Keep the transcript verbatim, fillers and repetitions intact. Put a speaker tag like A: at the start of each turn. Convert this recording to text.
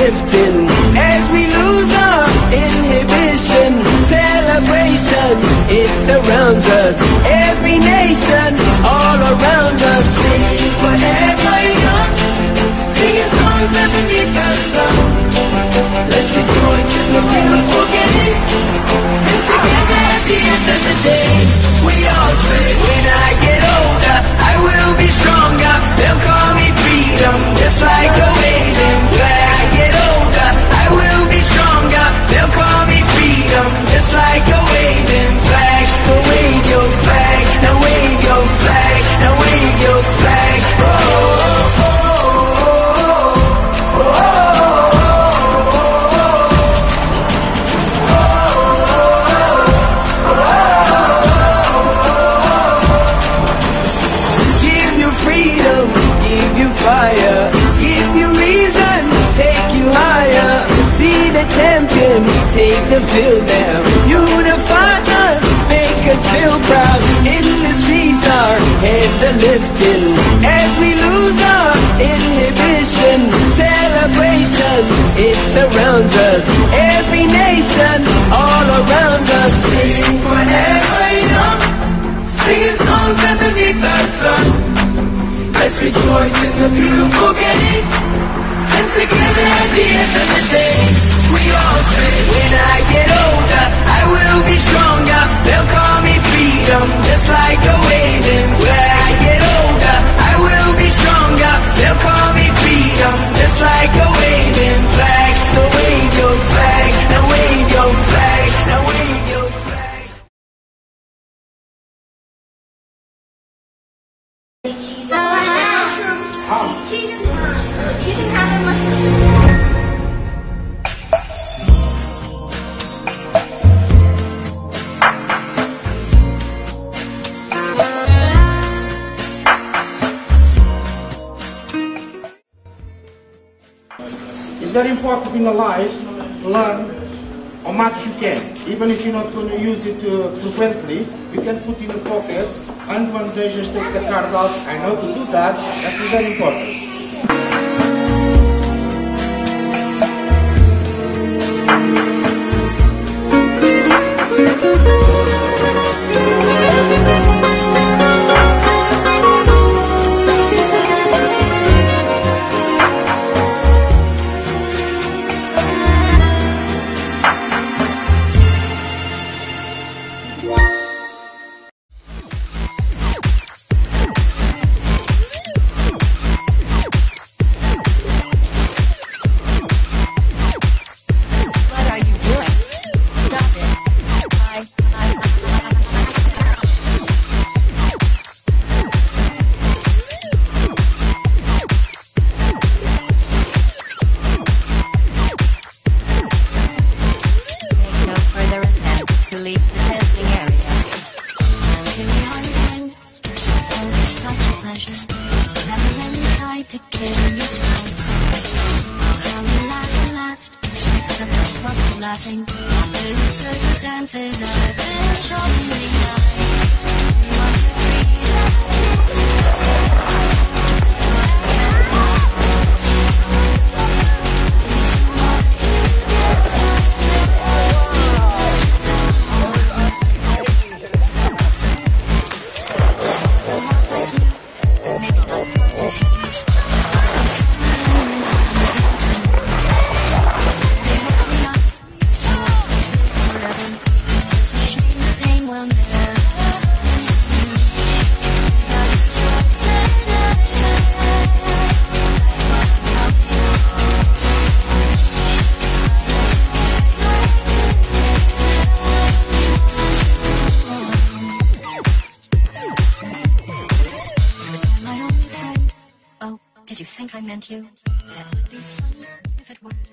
A: lifting as we lose our inhibition. Celebration, it surrounds us. Every nation, all around us. Sing forever young, singing songs underneath the sun. Let's rejoice in the beautiful game, and together at the end of the day, we all say, when I get older, I will be stronger. They'll call me freedom, just like a waving flag. I get older, I will be stronger. They'll call me freedom, just like a waving flag. So wave your flag, now wave your flag, now wave your flag. Oh, oh, oh, oh, oh, oh. Fire, give you reason, take you higher. See the champion, take the field now. Unify us, make us feel proud. In the streets our heads are lifting as we lose our inhibition. Celebration, it surrounds us. Every nation, all around us. Sing forever young, singing songs underneath the sun. Let's rejoice in the beautiful game, and together at the end of the day, we all say, when I get older, I will be stronger. They'll call me freedom, just like a waving flag. I get older, I will be stronger. They'll call me freedom, just like a waving flag. So wave your flag, now wave your flag, now wave your flag.
B: It's very important in a life, learn how much you can. Even if you're not going to use it uh, frequently, you can put in a pocket and one day just take the card out. I know to do that, that is very important.
C: Laughing through the circumstances I've been shockingly nice. Maybe not quite as heavy. Did you think I meant you? That would be fun if it were.